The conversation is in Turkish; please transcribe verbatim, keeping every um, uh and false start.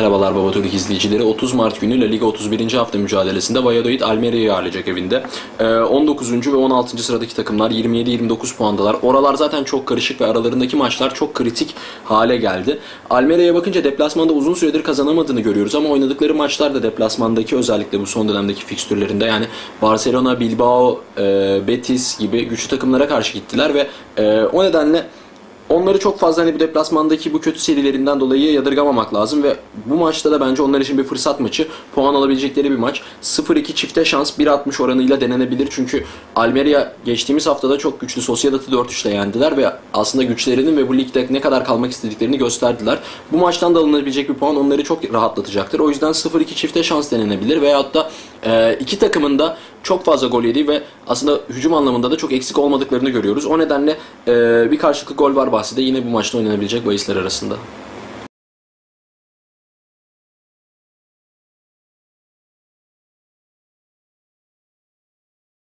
Merhabalar Babatürk izleyicileri. otuz Mart günü La Liga otuz birinci hafta mücadelesinde Valladolid Almeria'yı ağırlayacak evinde. on dokuzuncu ve on altıncı sıradaki takımlar yirmi yedi yirmi dokuz puandalar. Oralar zaten çok karışık ve aralarındaki maçlar çok kritik hale geldi. Almeria'ya bakınca deplasmanda uzun süredir kazanamadığını görüyoruz ama oynadıkları maçlar da deplasmandaki, özellikle bu son dönemdeki fikstürlerinde, yani Barcelona, Bilbao, Betis gibi güçlü takımlara karşı gittiler ve o nedenle onları çok fazla hani bu deplasmandaki bu kötü serilerinden dolayı yadırgamamak lazım ve bu maçta da bence onlar için bir fırsat maçı. Puan alabilecekleri bir maç. sıfır iki çifte şans bir altmış oranıyla denenebilir. Çünkü Almeria geçtiğimiz haftada çok güçlü Sociedad'ı dört üçle yendiler ve aslında güçlerinin ve bu ligde ne kadar kalmak istediklerini gösterdiler. Bu maçtan da alınabilecek bir puan onları çok rahatlatacaktır. O yüzden sıfır iki çifte şans denenebilir veyahut da e, iki takımın da çok fazla gol yediği ve aslında hücum anlamında da çok eksik olmadıklarını görüyoruz. O nedenle e, bir karşılıklı gol var bahsi de yine bu maçta oynanabilecek bahisler arasında.